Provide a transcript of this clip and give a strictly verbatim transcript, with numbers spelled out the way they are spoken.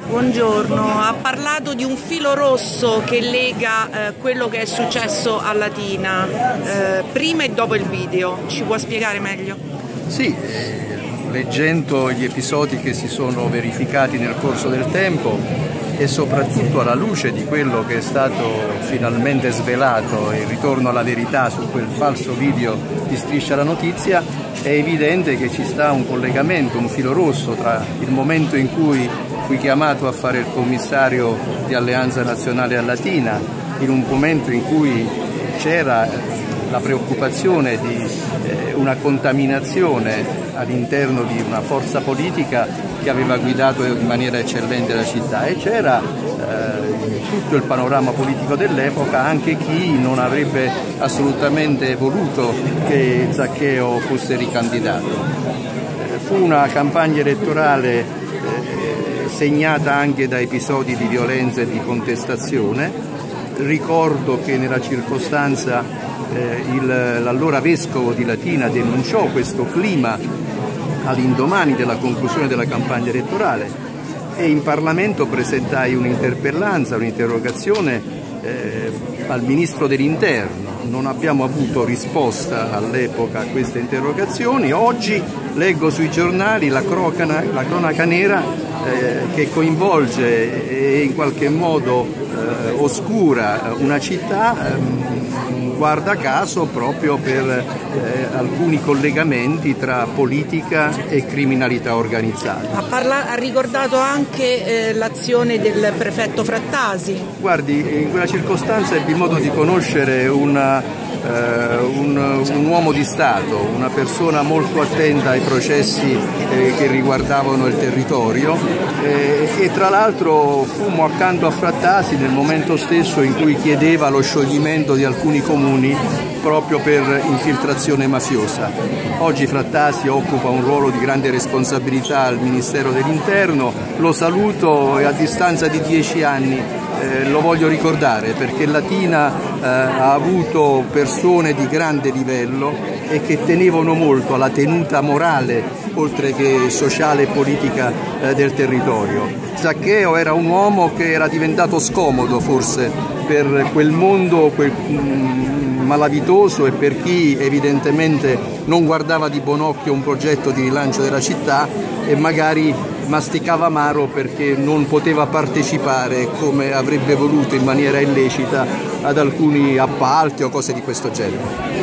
Buongiorno, ha parlato di un filo rosso che lega eh, quello che è successo a Latina, eh, prima e dopo il video. Ci può spiegare meglio? Sì, leggendo gli episodi che si sono verificati nel corso del tempo e soprattutto alla luce di quello che è stato finalmente svelato, il ritorno alla verità su quel falso video di Striscia la Notizia, è evidente che ci sta un collegamento, un filo rosso tra il momento in cui fui chiamato a fare il commissario di Alleanza Nazionale a Latina, in un momento in cui c'era la preoccupazione di eh, una contaminazione all'interno di una forza politica che aveva guidato in maniera eccellente la città, e c'era eh, in tutto il panorama politico dell'epoca anche chi non avrebbe assolutamente voluto che Zaccheo fosse ricandidato. Eh, fu una campagna elettorale eh, segnata anche da episodi di violenza e di contestazione. Ricordo che nella circostanza eh, l'allora vescovo di Latina denunciò questo clima all'indomani della conclusione della campagna elettorale, e in Parlamento presentai un'interpellanza, un'interrogazione eh, al Ministro dell'Interno. Non abbiamo avuto risposta all'epoca a queste interrogazioni. Oggi leggo sui giornali la, crocana, la cronaca nera eh, che coinvolge e in qualche modo eh, oscura una città, eh, guarda caso proprio per eh, alcuni collegamenti tra politica e criminalità organizzata. Ha, parla- ha ricordato anche eh, l'azione del prefetto Frattasi. Guardi, in quella circostanza ebbi modo di conoscere una, eh, un, un uomo di Stato, una persona molto attenta ai processi eh, che riguardavano il territorio, eh, e tra l'altro fummo accanto a Frattasi nel momento stesso in cui chiedeva lo scioglimento di alcuni comuni proprio per infiltrazione mafiosa. Oggi Frattasi occupa un ruolo di grande responsabilità al Ministero dell'Interno, lo saluto e a distanza di dieci anni eh, lo voglio ricordare, perché Latina eh, ha avuto persone di grande livello e che tenevano molto alla tenuta morale oltre che sociale e politica eh, del territorio. Zaccheo era un uomo che era diventato scomodo forse per quel mondo quel, mm, malavitoso e per chi evidentemente non guardava di buon occhio un progetto di rilancio della città e magari masticava amaro perché non poteva partecipare come avrebbe voluto in maniera illecita ad alcuni appalti o cose di questo genere.